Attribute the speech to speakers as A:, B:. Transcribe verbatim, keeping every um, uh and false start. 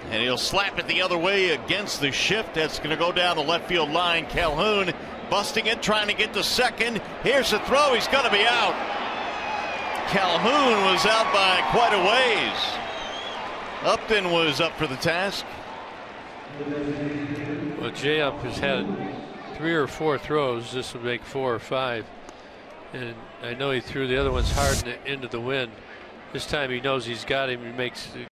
A: And he'll slap it the other way against the shift. That's going to go down the left field line. Calhoun busting it, trying to get to second. Here's the throw. He's going to be out. Calhoun was out by quite a ways. Upton was up for the task.
B: Well, J Up has had three or four throws. This will make four or five. And I know he threw the other ones hard in the, into the wind. This time he knows he's got him. He makes